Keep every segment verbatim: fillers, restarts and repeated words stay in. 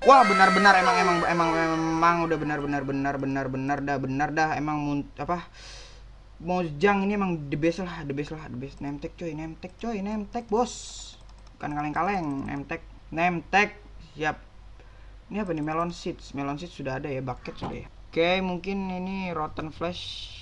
Wah, benar-benar emang emang emang emang udah benar-benar benar-benar benar dah benar dah emang mun, apa Mojang ini emang the best lah, the best lah, the best. Nemtek coy, nemtek coy, nemtek bos. Bukan kaleng-kaleng, nemtek, nemtek. Siap. Ini apa nih, melon seeds? Melon seeds sudah ada ya, bucket sudah ya. Oke, mungkin ini rotten flesh.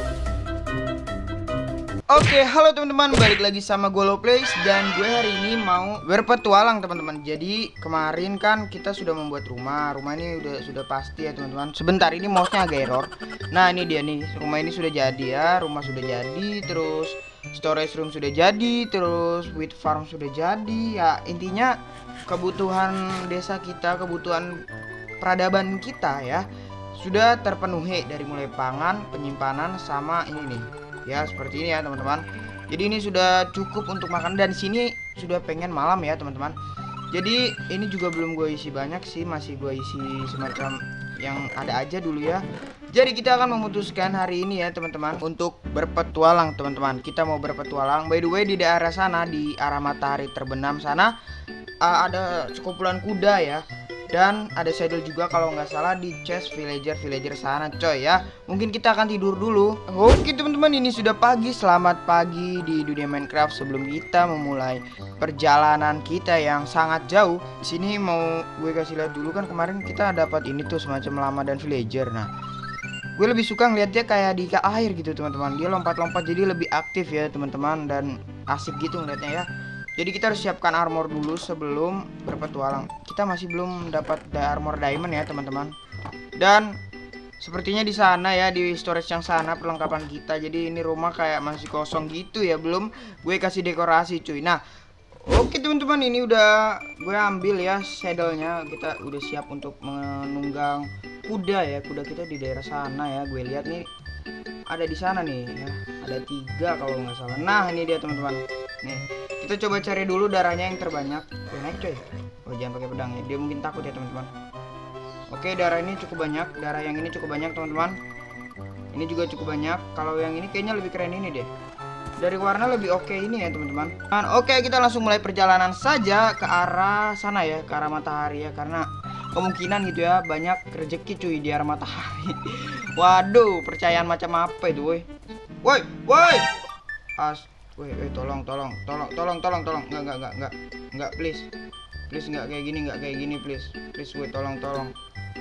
Oke, halo teman-teman, balik lagi sama gue Loplays. Dan gue hari ini mau berpetualang teman-teman. Jadi kemarin kan kita sudah membuat rumah. Rumah ini udah sudah pasti ya teman-teman. Sebentar, ini mouse-nya agak error. Nah ini dia nih, rumah ini sudah jadi ya. Rumah sudah jadi, terus storage room sudah jadi, terus wheat farm sudah jadi. Ya intinya kebutuhan desa kita, kebutuhan peradaban kita ya sudah terpenuhi, dari mulai pangan, penyimpanan, sama ini nih ya, seperti ini ya teman-teman. Jadi ini sudah cukup untuk makan, dan sini sudah pengen malam ya teman-teman. Jadi ini juga belum gue isi banyak sih, masih gue isi semacam yang ada aja dulu ya. Jadi kita akan memutuskan hari ini ya teman-teman untuk berpetualang teman-teman. Kita mau berpetualang. By the way, di daerah sana, di arah matahari terbenam sana, uh, ada sekumpulan kuda ya. Dan ada saddle juga kalau nggak salah di chest villager-villager sana coy ya. Mungkin kita akan tidur dulu. Oke teman-teman, ini sudah pagi. Selamat pagi di dunia Minecraft. Sebelum kita memulai perjalanan kita yang sangat jauh, di sini mau gue kasih lihat dulu kan, kemarin kita dapat ini tuh semacam lama dan villager. Nah, gue lebih suka ngeliat dia kayak di air gitu teman-teman. Dia lompat-lompat jadi lebih aktif ya teman-teman, dan asik gitu ngeliatnya ya. Jadi kita harus siapkan armor dulu sebelum berpetualang. Kita masih belum dapat armor diamond ya teman-teman. Dan sepertinya di sana ya, di storage yang sana perlengkapan kita. Jadi ini rumah kayak masih kosong gitu ya, belum gue kasih dekorasi cuy. Nah, oke teman-teman, ini udah gue ambil ya saddle-nya. Kita udah siap untuk menunggang kuda ya. Kuda kita di daerah sana ya. Gue lihat nih ada di sana nih ya. Ada tiga kalau nggak salah. Nah, ini dia teman-teman. Nih, kita coba cari dulu darahnya yang terbanyak. Oke, naik coy. Oh, jangan pakai pedang ya, dia mungkin takut ya teman-teman. Oke, darah ini cukup banyak. Darah yang ini cukup banyak teman-teman. Ini juga cukup banyak. Kalau yang ini kayaknya lebih keren ini deh. Dari warna lebih oke ini ya teman-teman. Dan oke, kita langsung mulai perjalanan saja ke arah sana ya, ke arah matahari ya. Karena kemungkinan gitu ya, banyak rezeki cuy di arah matahari. Waduh, percayaan macam apa itu woi. Woi, woi. As Woi, woi, tolong, tolong, tolong, tolong, tolong, tolong, enggak, enggak, enggak, enggak, enggak, please, please, enggak kayak gini, enggak kayak gini, please, please, woi, tolong, tolong.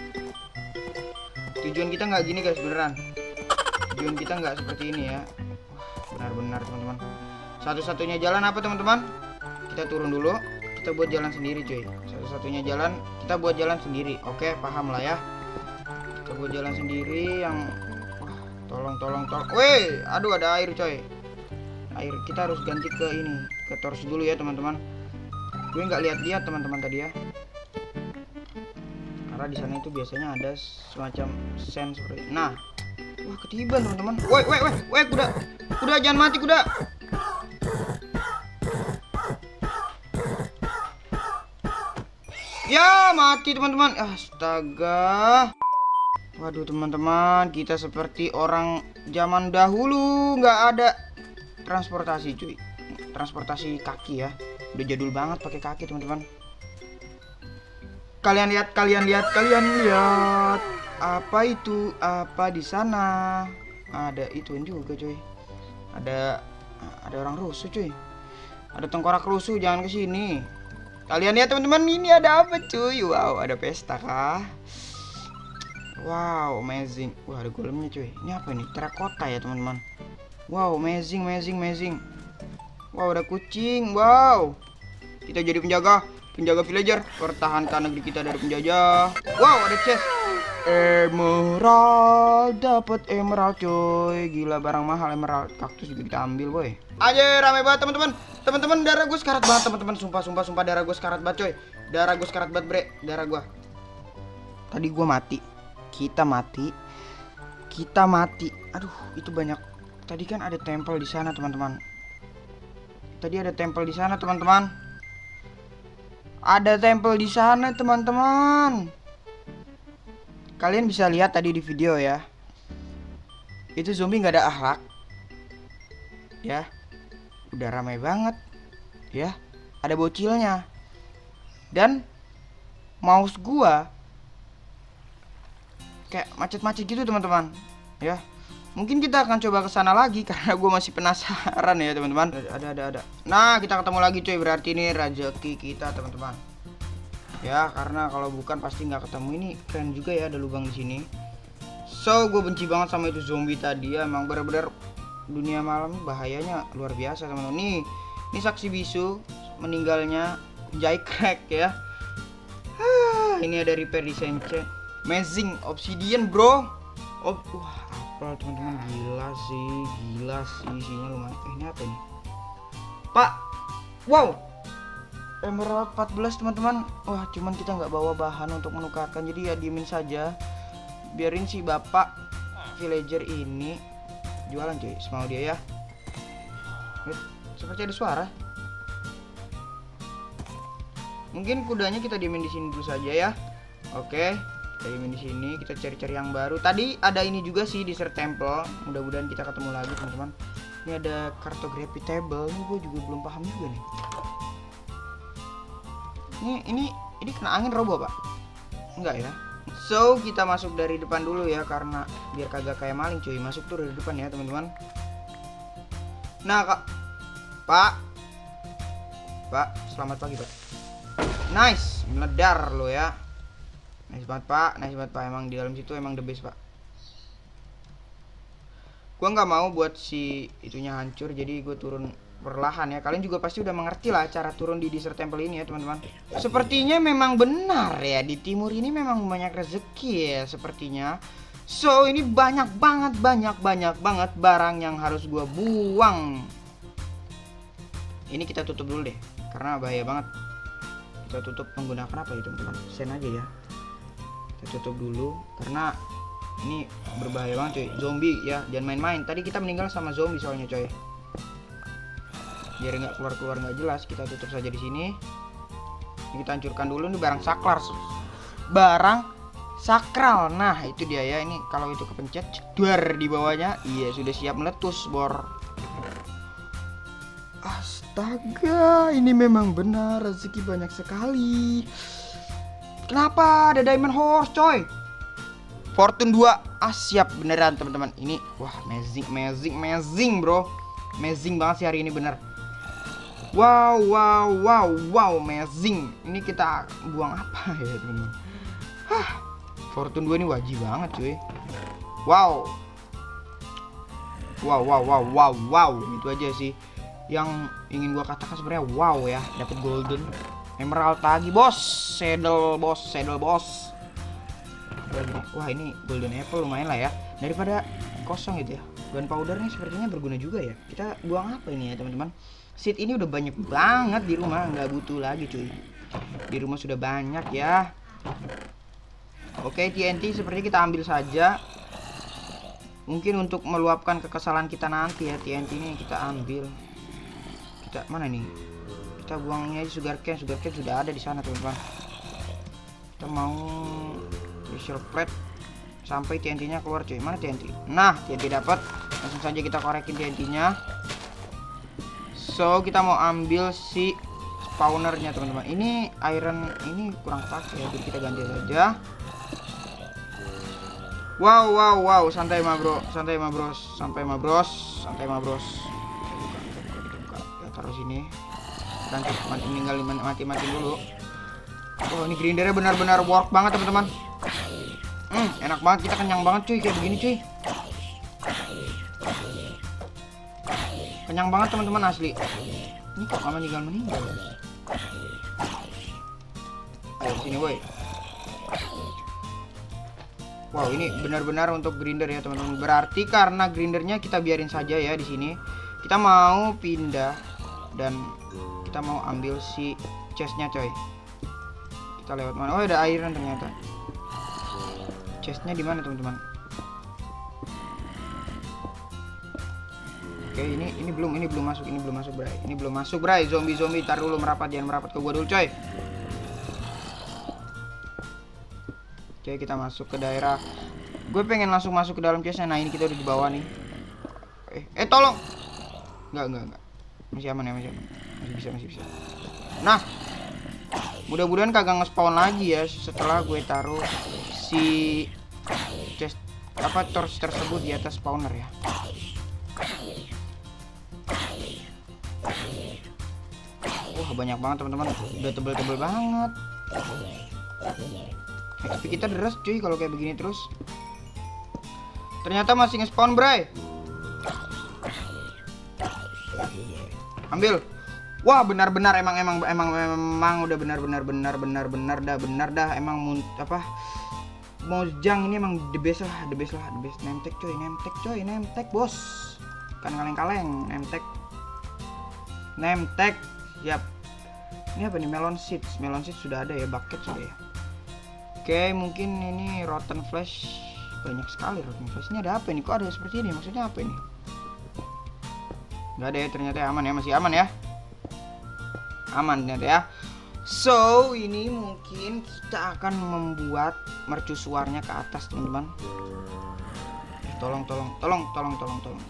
Tujuan kita enggak gini guys, beneran. Tujuan kita enggak seperti ini ya. Benar-benar teman-teman. Satu-satunya jalan apa teman-teman? Kita turun dulu, kita buat jalan sendiri cuy. Satu-satunya jalan, kita buat jalan sendiri. Oke, paham lah ya. Kita buat jalan sendiri yang, wah, tolong, tolong, tolong. Woi, aduh ada air coy. Air kita harus ganti ke ini, ke torch dulu ya teman-teman. Gue nggak lihat-lihat teman-teman tadi ya, karena di sana itu biasanya ada semacam sand seperti. Nah, wah ketiban teman-teman. Woi, woi, woi, woi, kuda, kuda jangan mati kuda. Ya mati teman-teman. Astaga. Waduh teman-teman, kita seperti orang zaman dahulu, nggak ada transportasi cuy, transportasi kaki ya, udah jadul banget pakai kaki teman-teman. Kalian lihat, kalian lihat, kalian lihat apa itu? Apa di sana? Ada ituin juga cuy, ada ada orang rusuh cuy, ada tengkorak rusuh, jangan kesini. Kalian lihat teman-teman, ini ada apa cuy? Wow, ada pesta kah? Wow, amazing. Wah, ada golemnya cuy. Ini apa ini? Terakota ya teman-teman. Wow, amazing, amazing, amazing. Wow, ada kucing. Wow, kita jadi penjaga, penjaga villager. Pertahankan negeri kita dari penjajah. Wow, ada chest. Emerald, dapat emerald coy. Gila, barang mahal emerald. Kaktus juga kita ambil boy. Aja rame banget teman-teman. Teman-teman, darah gue sekarat banget teman-teman. Sumpah, sumpah, sumpah, darah gue sekarat banget coy. Darah gue sekarat banget bre, darah gue. Tadi gue mati. Kita mati. Kita mati. Aduh, itu banyak. Tadi kan ada tempel di sana teman-teman. Tadi ada tempel di sana teman-teman. Ada tempel di sana teman-teman. Kalian bisa lihat tadi di video ya. Itu zombie nggak ada akhlak. Ya, udah ramai banget. Ya, ada bocilnya. Dan mouse gua kayak macet-macet gitu teman-teman ya. Mungkin kita akan coba ke sana lagi karena gue masih penasaran ya teman-teman. Ada ada ada. Nah, kita ketemu lagi cuy. Berarti ini rezeki kita teman-teman. Ya, karena kalau bukan pasti nggak ketemu. Ini keren juga ya, ada lubang di sini. So, gue benci banget sama itu zombie tadi ya. Emang bener-bener dunia malam bahayanya luar biasa teman-teman. Nih, ini saksi bisu meninggalnya Jaycrack ya. Ah, ini ada repair design check. Amazing obsidian bro. Oh, wah, apa teman-teman, gila sih, gila sih isinya lumayan. Eh, ini apa ini? Pak, wow, Emerald empat belas teman-teman. Wah, cuman kita nggak bawa bahan untuk menukarkan, jadi ya diemin saja. Biarin si bapak villager ini jualan cuy, semau dia ya. Eh, seperti ada suara. Mungkin kudanya kita diemin di sini dulu saja ya. Oke. Kita diemin di sini, kita cari-cari yang baru. Tadi ada ini juga sih di Desert Temple. Mudah-mudahan kita ketemu lagi teman-teman. Ini ada cartography table. Ini gue juga belum paham juga nih. Ini ini ini kena angin roboh pak? Enggak ya. So kita masuk dari depan dulu ya, karena biar kagak kayak maling cuy. Masuk tuh dari depan ya teman-teman. Nah kak, pak, pak, selamat pagi pak. Nice, meledar lo ya. Nice banget pak, nice banget pak. Emang di dalam situ emang the best pak. Gua nggak mau buat si itunya hancur, jadi gue turun perlahan ya. Kalian juga pasti udah mengerti lah cara turun di Desert Temple ini ya teman-teman. Sepertinya memang benar ya, di timur ini memang banyak rezeki ya sepertinya. So ini banyak banget, banyak banyak banget barang yang harus gue buang. Ini kita tutup dulu deh, karena bahaya banget. Kita tutup menggunakan apa ya teman-teman? Sen aja ya. Kita tutup dulu karena ini berbahaya banget coy. Zombie ya, jangan main-main. Tadi kita meninggal sama zombie soalnya coy. Biar nggak keluar-keluar nggak jelas, kita tutup saja di sini. Ini kita hancurkan dulu. Ini barang saklar, barang sakral. Nah itu dia ya. Ini kalau itu kepencet jedar di bawahnya, iya sudah siap meletus bor. Astaga, ini memang benar rezeki banyak sekali. Kenapa ada diamond horse coy? Fortune dua. Ah siap beneran teman-teman. Ini wah amazing, amazing, amazing bro. Amazing banget sih hari ini bener. Wow, wow, wow, wow, amazing. Ini kita buang apa ya teman-teman? Hah, Fortune dua ini wajib banget cuy. Wow. Wow, wow, wow, wow, wow. Itu aja sih yang ingin gua katakan sebenarnya. Wow ya, dapat golden emerald lagi bos. Saddle bos, saddle bos. Wah ini golden apple lumayan lah ya, daripada kosong gitu ya. Gunpowder nih sepertinya berguna juga ya. Kita buang apa ini ya teman-teman? Seed ini udah banyak banget di rumah, nggak butuh lagi cuy. Di rumah sudah banyak ya. Oke, T N T seperti kita ambil saja. Mungkin untuk meluapkan kekesalan kita nanti ya. T N T ini kita ambil. Kita mana nih? Kita buangnya aja sugar cane. Sugar cane sudah ada di sana teman-teman. Kita mau treasure plate sampai T N T-nya keluar cuy. Mana T N T? Nah, T N T dapat. Langsung saja kita korekin T N T-nya. So, kita mau ambil si spawnernya teman-teman. Ini iron ini kurang pakai ya, jadi kita ganti saja. Wow, wow, wow, santai ma bro, santai ma bros, santai ma bros, santai ma bros. Kita buka, kita buka, kita buka. Ya, taruh sini. Dan mati, tinggal mati-mati dulu. Oh, ini grindernya benar-benar work banget teman-teman. Hmm, enak banget, kita kenyang banget cuy kayak begini cuy. Kenyang banget teman-teman asli. Ini kok nggak meninggal meninggal. Ayo sini woi. Wow ini benar-benar untuk grinder ya teman-teman. Berarti karena grindernya kita biarin saja ya di sini. Kita mau pindah dan kita mau ambil si chestnya coy. Kita lewat mana? Oh ada iron ternyata. Chestnya di mana teman-teman? Oke ini ini belum ini belum masuk ini belum masuk bray ini belum masuk bray zombie zombie tar dulu merapat jangan merapat ke gua dulu coy. Oke kita masuk ke daerah. Gue pengen langsung masuk ke dalam chestnya. Nah ini kita udah di bawah nih. Eh eh tolong. Enggak enggak enggak masih aman ya masih aman masih bisa masih bisa. Nah Mudah-mudahan kagak nge-spawn lagi ya setelah gue taruh si chest apa torch tersebut di atas spawner ya. Wah, banyak banget teman-teman. Udah tebel-tebel banget. Tapi kita deras cuy kalau kayak begini terus. Ternyata masih nge-spawn, bray. Ambil. Wah, benar-benar emang emang emang emang udah benar-benar benar-benar benar dah benar dah emang munt, apa Mojang ini emang the best lah, the best lah, the best. Nemtek coy, nemtek coy, nemtek bos. Kan kaleng-kaleng, nemtek. Nemtek. Yap. Ini apa nih? Melon seeds. Melon seeds sudah ada ya, bucket sudah ya. Oke, mungkin ini rotten flesh. Banyak sekali rotten flesh. Ini ada apa nih? Kok ada seperti ini? Maksudnya apa ini? Nggak ada ya, ternyata aman ya, masih aman ya. Aman ternyata ya. So, ini mungkin kita akan membuat mercusuarnya ke atas, teman-teman. Tolong, tolong, tolong, tolong, tolong, tolong.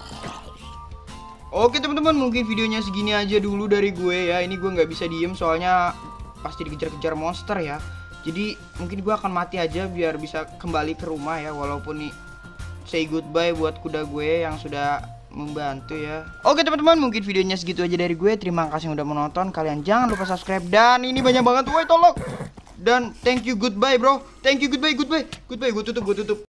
Oke, teman-teman, mungkin videonya segini aja dulu dari gue ya. Ini gue nggak bisa diem soalnya pasti dikejar-kejar monster ya. Jadi mungkin gue akan mati aja biar bisa kembali ke rumah ya. Walaupun nih say goodbye buat kuda gue yang sudah membantu ya. Oke teman-teman, mungkin videonya segitu aja dari gue. Terima kasih udah menonton. Kalian jangan lupa subscribe. Dan ini banyak banget, woi tolong. Dan thank you, goodbye bro. Thank you, goodbye, goodbye, goodbye. Gue tutup, gue tutup.